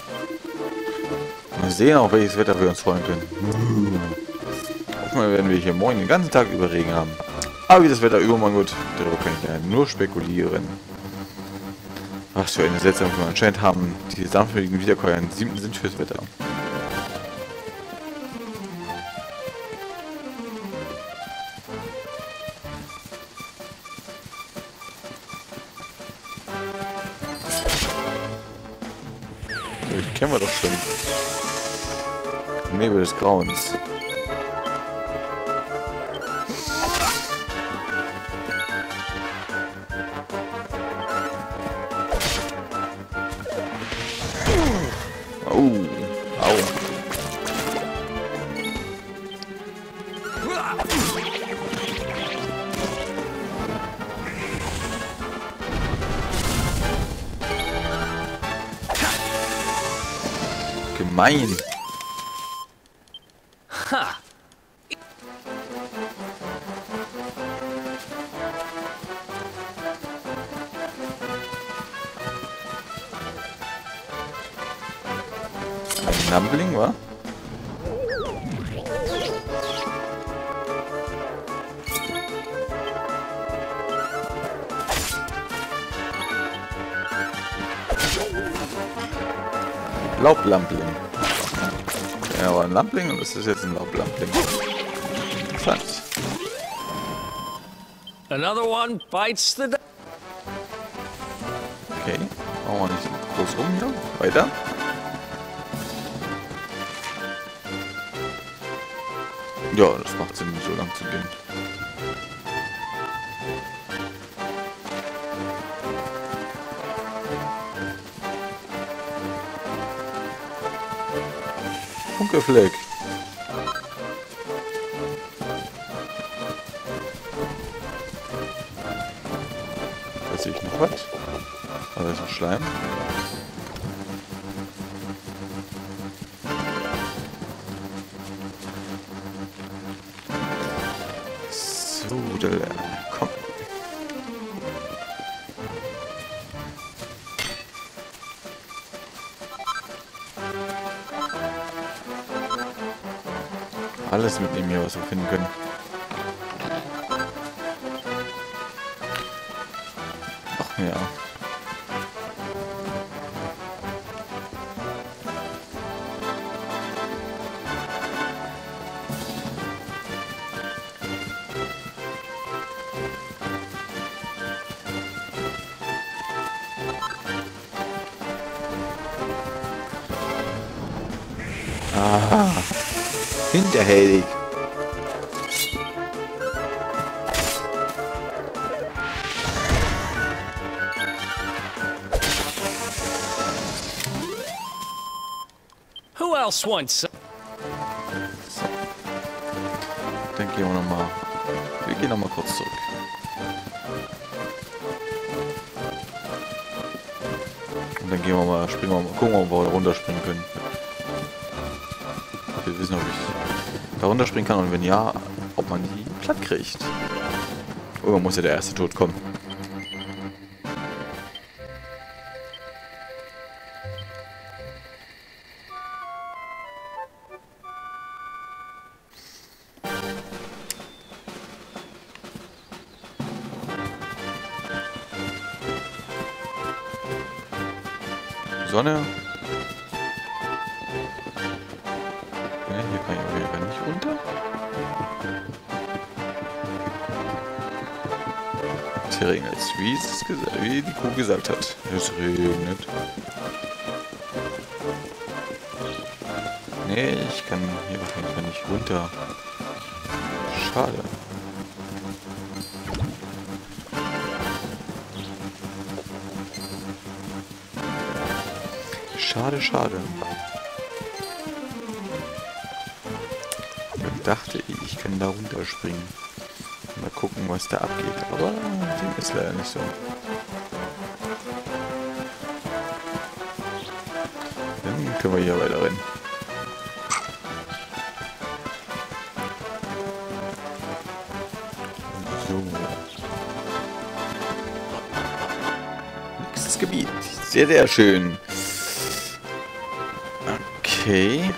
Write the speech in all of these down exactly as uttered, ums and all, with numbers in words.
Mal sehen auch, welches Wetter wir uns freuen können. Mal werden wir hier morgen den ganzen Tag über Regen haben. Aber wie das Wetter übermorgen wird, darüber kann ich ja nur spekulieren. Was für eine seltsame Nummer. Anscheinend haben die sanftmütigen Wiederkäuer einen siebten Sinn fürs Wetter. Kennen wir doch schon. Nebel des Grauens. Oh, au. Gemein. Ha! Ein Numbling, wa? Laublampling. Ja, aber ein Lampling und das ist jetzt ein Laublampling. Interessant. Another one bites the dust. Okay, machen wir nicht groß rum hier. Weiter. Ja, das macht Sinn, so lang zu gehen. Funkefleck. Da sehe ich noch was. Ah, da ist ein Schleim. So, der komm. Alles mitnehmen hier, was wir finden können. Ach ja. Ah, hinterhältig. Who else wants some? So. Dann gehen wir nochmal. Wir gehen nochmal kurz zurück. Und dann gehen wir mal, springen wir mal, gucken wir mal, wo wir runterspringen können. Wir wissen, ob ich da runterspringen kann und wenn ja, ob man die platt kriegt. Irgendwann muss ja der erste Tod kommen. Sonne. Ja, hier kann ich auf jeden Fall nicht runter. Es regnet, wie, es gesagt, wie die Kuh gesagt hat. Es regnet. Nee, ich kann hier auf jeden Fall nicht runter. Schade. Schade, schade. Ich dachte, ich kann da runterspringen. Mal gucken, was da abgeht. Aber dem ist leider nicht so. Dann können wir hier weiter rennen. So. Nächstes Gebiet. Sehr, sehr schön. Okay.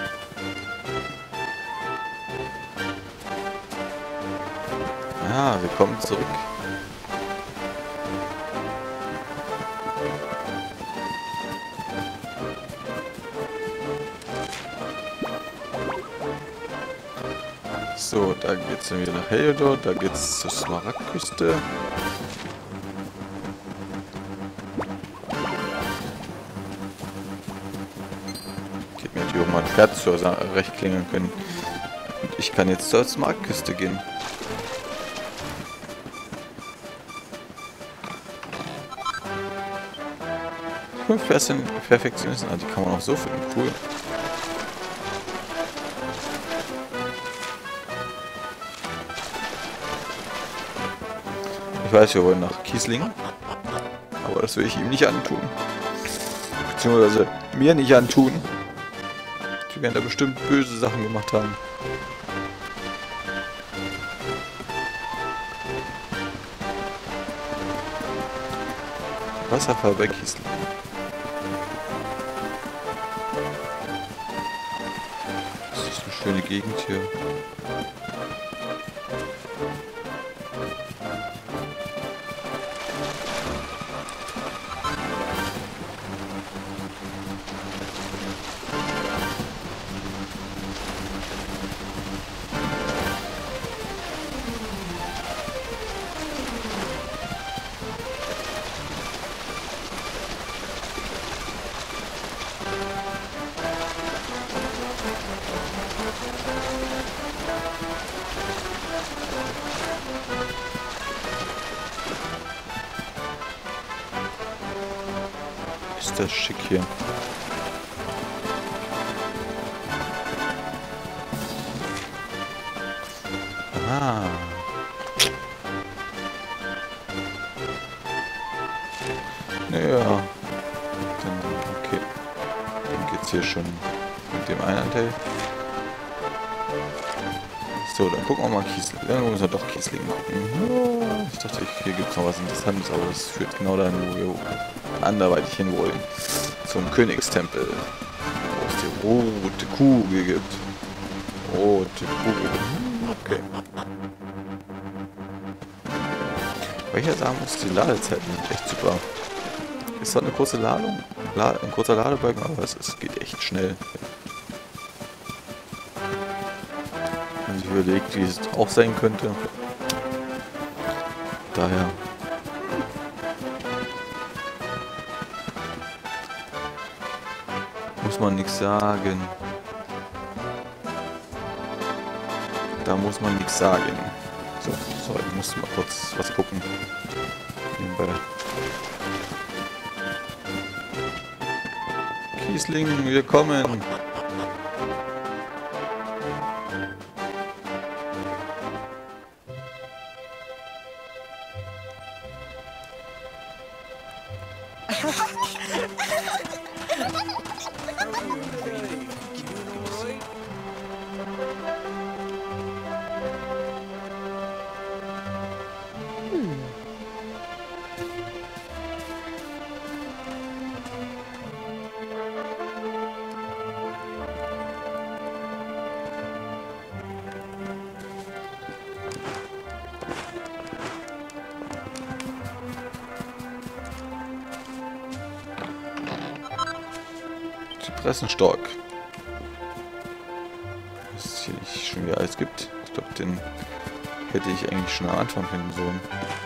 Ja, wir kommen zurück. So, da geht's dann wieder nach Heliodor, da geht's zur Smaragdküste. Geht mir natürlich auch mal ein Pferd zur recht klingeln können. Und ich kann jetzt zur Smaragdküste gehen. Fünf Perfektionisten, ah, die kann man auch so finden, cool. Ich weiß, wir wollen nach Kießling, aber das will ich ihm nicht antun. Beziehungsweise mir nicht antun. Die werden da bestimmt böse Sachen gemacht haben. Wasserfall bei Kießling. Das ist eine schöne Gegend hier. Ist das schick hier. Ah. Naja. Dann, okay. Dann geht's hier schon mit dem einen Anteil. So, dann gucken wir mal Kießling. Dann müssen wir doch Kießling gucken. Ich dachte, hier gibt es noch was Interessantes, aber das führt genau dahin, wo wir anderweitig hin wollen. Zum Königstempel, wo es die rote Kugel gibt. Rote Kugel. Okay. Weil ich ja sagen muss, die Ladezeiten sind echt super. Ist zwar eine große Ladung, ein kurzer Ladebalken, aber es, es geht echt schnell. Wenn man sich überlegt, wie es auch sein könnte. Daher. Muss man nichts sagen. Da muss man nichts sagen. So, so, ich muss mal kurz was gucken. Nebenbei. Kießling, wir kommen. Zypressenstock. Was es hier nicht schon wieder alles gibt. Ich glaube, den hätte ich eigentlich schon am Anfang finden sollen.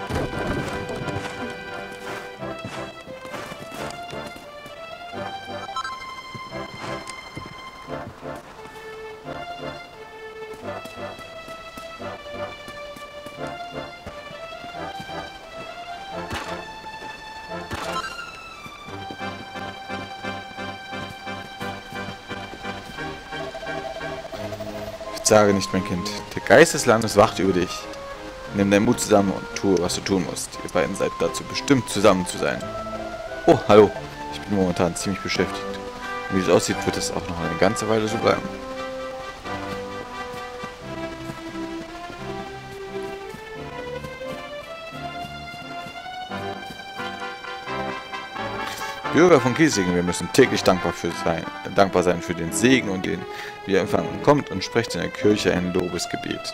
Sage nicht, mein Kind. Der Geist des Landes wacht über dich. Nimm deinen Mut zusammen und tue, was du tun musst. Ihr beiden seid dazu bestimmt, zusammen zu sein. Oh, hallo. Ich bin momentan ziemlich beschäftigt. Und wie es aussieht, wird es auch noch eine ganze Weile so bleiben. Bürger von Kiesingen, wir müssen täglich dankbar, für sein, dankbar sein für den Segen und den wir empfangen. Kommt und sprecht in der Kirche ein Lobesgebet.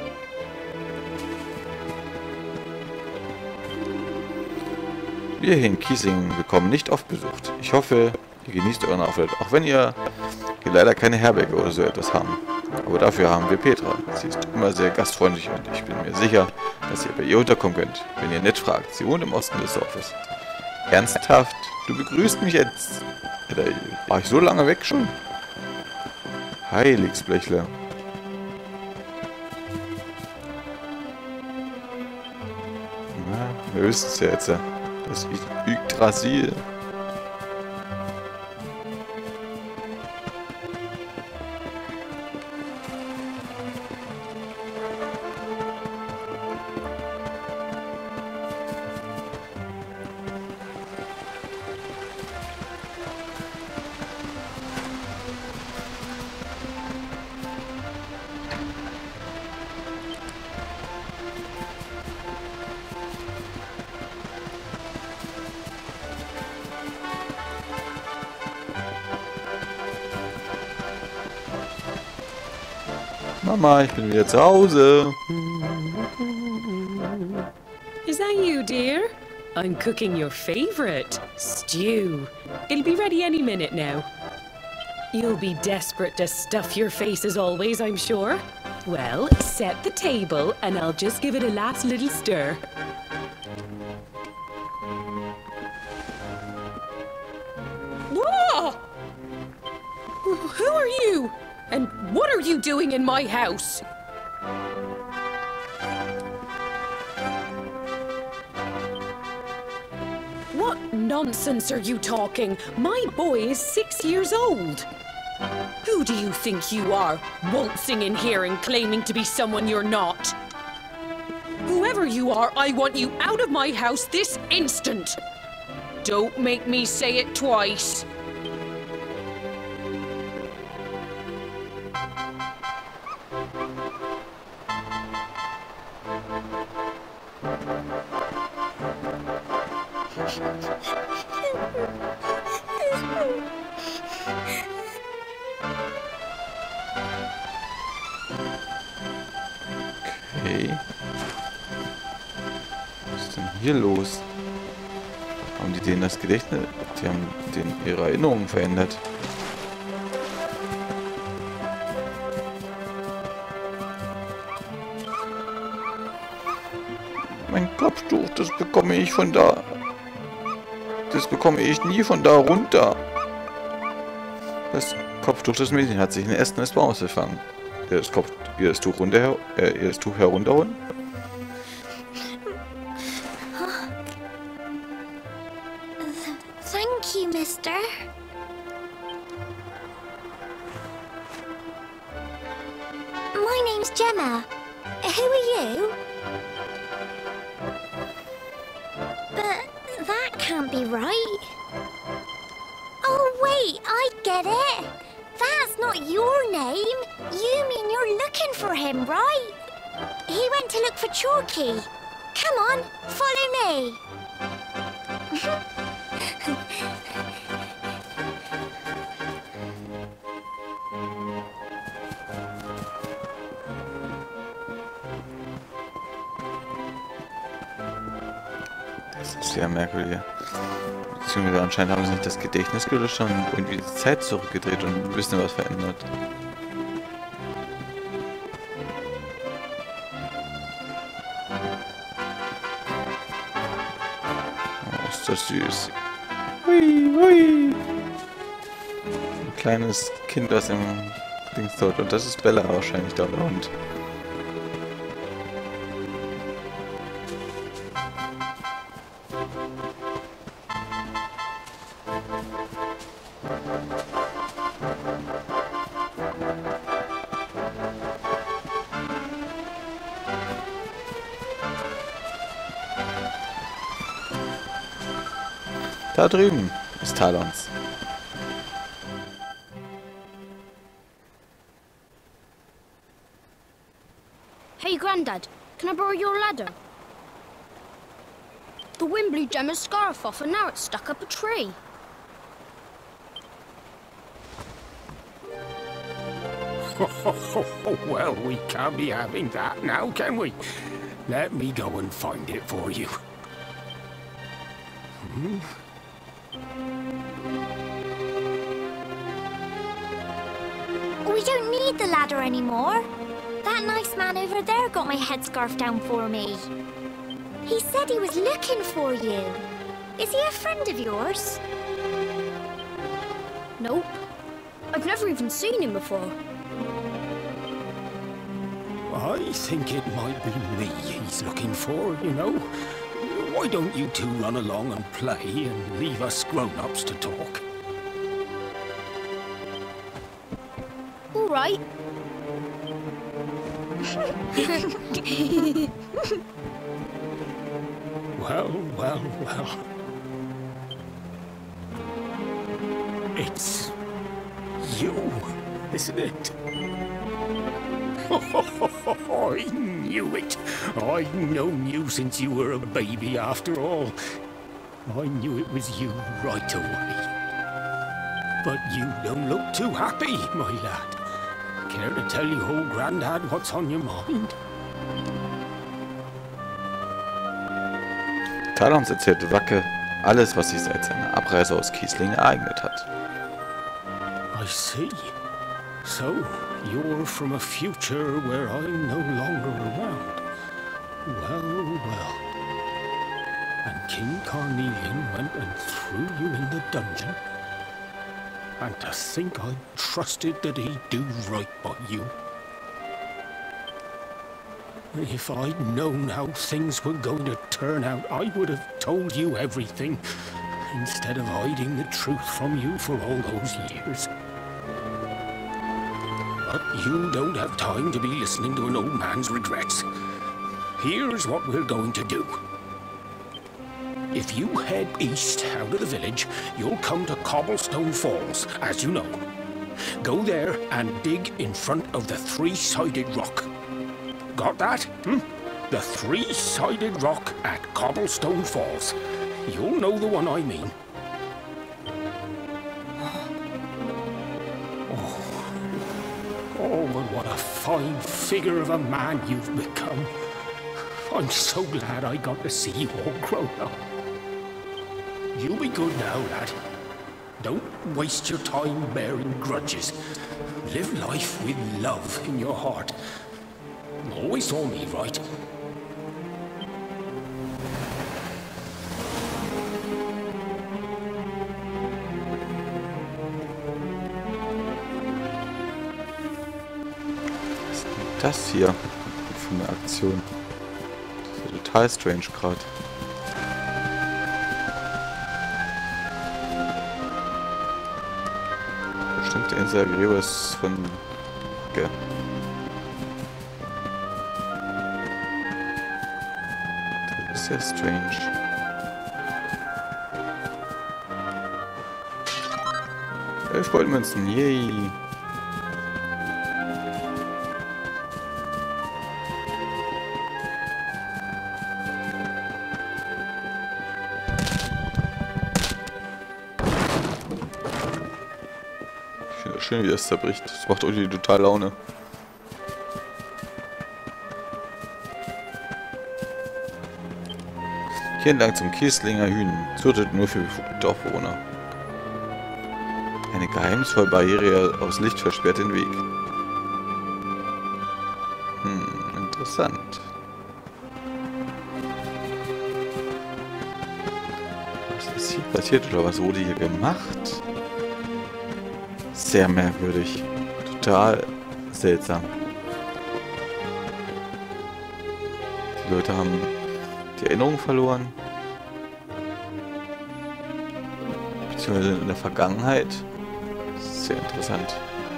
Wir hier in Kiesingen bekommen nicht oft besucht. Ich hoffe, ihr genießt euren Aufenthalt, auch wenn ihr hier leider keine Herberge oder so etwas haben. Aber dafür haben wir Petra. Sie ist immer sehr gastfreundlich und ich bin mir sicher, dass ihr bei ihr unterkommen könnt, wenn ihr nett fragt. Sie wohnt im Osten des Dorfes. Ernsthaft? Du begrüßt mich jetzt? War ich so lange weg schon? Heiligsblechler. Na, wir wissen es ja jetzt. Das Yggdrasil. Mama, ich bin wieder zu Hause. Is that you, dear? I'm cooking your favorite, stew. It'll be ready any minute now. You'll be desperate to stuff your face as always, I'm sure. Well, set the table and I'll just give it a last little stir. Whoa! Who are you? And what are you doing in my house? What nonsense are you talking? My boy is six years old. Who do you think you are, waltzing in here and claiming to be someone you're not? Whoever you are, I want you out of my house this instant. Don't make me say it twice. Okay. Was ist denn hier los? Haben die denen das Gedächtnis? Die haben den ihre Erinnerungen verändert. Mein Kopftuch, das bekomme ich von da. Das bekomme ich nie von da runter. Das Kopftuch des Mädchens hat sich in den Ästen des Baumes gefangen. Ihr das, Kopf, ihr das Tuch runter, äh, ihr das Tuch herunterholen? Thank you, mister. My name's Gemma. Who are you? But that can't be right. Oh, wait, I get it. That's not your name. You mean you're looking for him, right? He went to look for Chalky. Come on, follow me. Das ist sehr merkwürdig. Beziehungsweise anscheinend haben sie nicht das Gedächtnis gelöscht, sondern irgendwie die Zeit zurückgedreht und ein bisschen was verändert. Oh, ist das süß. Hui, hui. Ein kleines Kind, das im Dings dort. Und das ist Bella wahrscheinlich, da der Hund. Da drüben ist Talons. Hey, Grandad, can I borrow your ladder? The wind blew Gemma's scarf off and now it's stuck up a tree. Well, we can't be having that now, can we? Let me go and find it for you. Hmm? We don't need the ladder anymore. That nice man over there got my headscarf down for me. He said he was looking for you. Is he a friend of yours? Nope. I've never even seen him before. I think it might be me he's looking for, you know. Why don't you two run along and play and leave us grown-ups to talk? All right. Well, well, well. It's you, isn't it? I knew it. I've known you since you were a baby, after all. I knew it was you right away. But you don't look too happy, my lad. Care to tell your old Grandad what's on your mind? Talons erzählt Wacke alles, was sich seit seiner Abreise aus Kiesling ereignet hat. I see. So, you're from a future where I'm no longer around. Well, well. And King Carnelian went and threw you in the dungeon? And to think I trusted that he'd do right by you. If I'd known how things were going to turn out, I would have told you everything, instead of hiding the truth from you for all those years. But you don't have time to be listening to an old man's regrets. Here's what we're going to do. If you head east out of the village, you'll come to Cobblestone Falls, as you know. Go there and dig in front of the three-sided rock. Got that? Hmm? The three-sided rock at Cobblestone Falls. You'll know the one I mean. Oh, oh, but what a fine figure of a man you've become. I'm so glad I got to see you all grown up. You be good now, lad. Don't waste your time bearing grudges. Live life with love in your heart. Always saw me right. Was ist denn das hier für eine Aktion? Das ist ja total strange gerade. Bestimmt der Insel Gräbers von okay. Das ist ja strange. Elf Goldmünzen, yay! Schön, wie das zerbricht. Das macht irgendwie total Laune. Hier entlang zum Kieslinger Hünen. Zutritt nur für befugte Dorfbewohner. Eine geheimnisvolle Barriere aus Licht versperrt den Weg. Hm, interessant. Was ist hier passiert oder was wurde hier gemacht? Sehr merkwürdig. Total seltsam. Die Leute haben die Erinnerung verloren. Beziehungsweise in der Vergangenheit. Sehr interessant.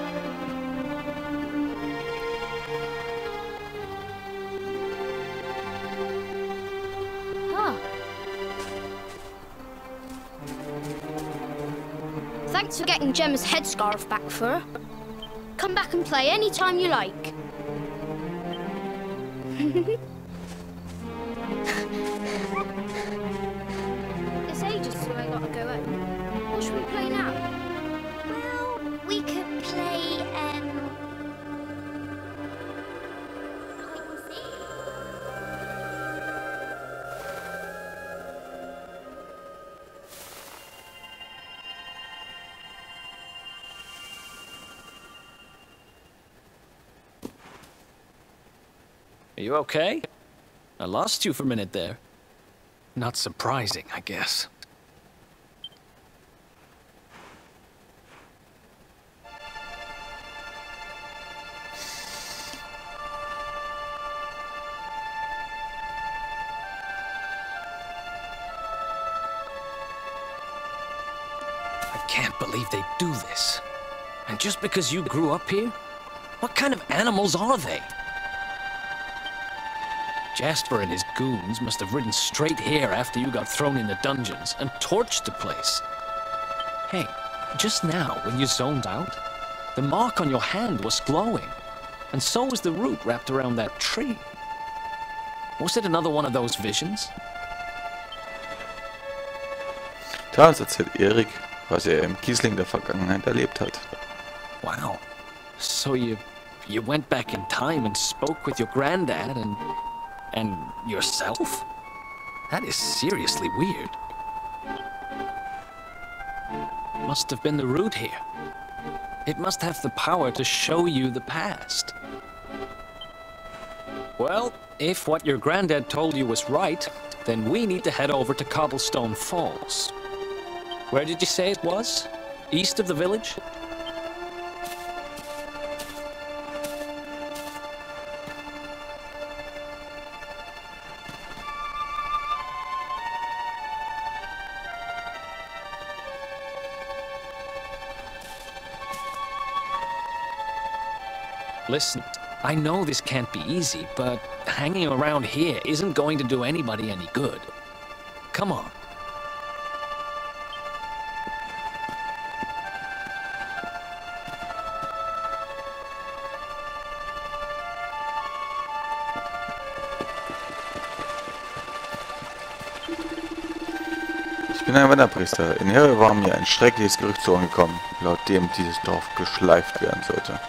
Ah. Thanks for getting Gemma's headscarf back for her. Come back and play anytime you like. It's ages till I gotta go home. What should we play now? Well, we could play, um, Are you okay? I lost you for a minute there. Not surprising, I guess. I can't believe they do this. And just because you grew up here? What kind of animals are they? Jasper and his goons must have ridden straight here after you got thrown in the dungeons and torched the place. Hey, just now, when you zoned out, the mark on your hand was glowing, and so was the root wrapped around that tree. Was it another one of those visions? Da uns erzählt Erik, was er im Kiesling der Vergangenheit erlebt hat. Wow. So you you went back in time and spoke with your granddad and and yourself? That is seriously weird. Must have been the root here. It must have the power to show you the past. Well, if what your granddad told you was right, then we need to head over to Cobblestone Falls. Where did you say it was? East of the village? Listen, I know this can't be easy, but hanging around here isn't going to do anybody any good. Come on. Ich bin ein Wanderpriester. In Herre war mir ein schreckliches Gerücht zu Ohren gekommen, laut dem dieses Dorf geschleift werden sollte.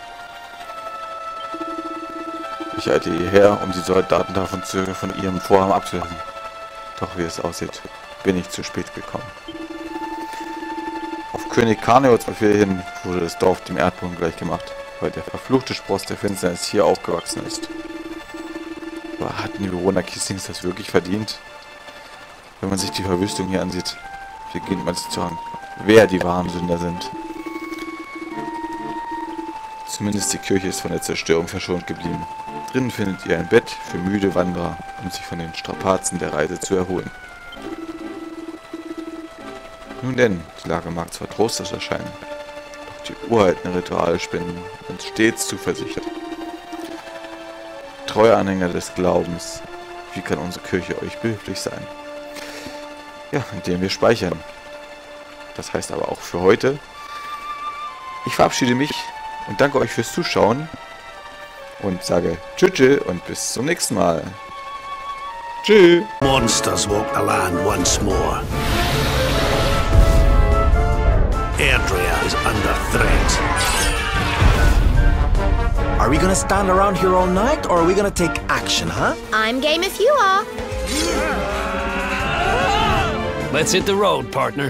Ich eilte hierher, um die Soldaten davon zu, von ihrem Vorhaben abzuhalten. Doch wie es aussieht, bin ich zu spät gekommen. Auf König Karneots Befehl hin wurde das Dorf dem Erdboden gleichgemacht, weil der verfluchte Spross der Finsternis hier aufgewachsen ist. Aber hatten die Bewohner Kieslings das wirklich verdient? Wenn man sich die Verwüstung hier ansieht, beginnt man sich zu fragen, wer die wahren Sünder sind. Zumindest die Kirche ist von der Zerstörung verschont geblieben. Drinnen findet ihr ein Bett für müde Wanderer, um sich von den Strapazen der Reise zu erholen. Nun denn, die Lage mag zwar trostlos erscheinen, doch die uralten Rituale spenden uns stets Zuversicht. Treue Anhänger des Glaubens, wie kann unsere Kirche euch behilflich sein? Ja, indem wir speichern. Das heißt aber auch für heute. Ich verabschiede mich und danke euch fürs Zuschauen. Und sage Tschüss und bis zum nächsten Mal. Tschüss. Monsters walk the land once more. Erdrea is under threat. Are we gonna stand around here all night, or are we gonna take action, huh? I'm game if you are. Let's hit the road, partner.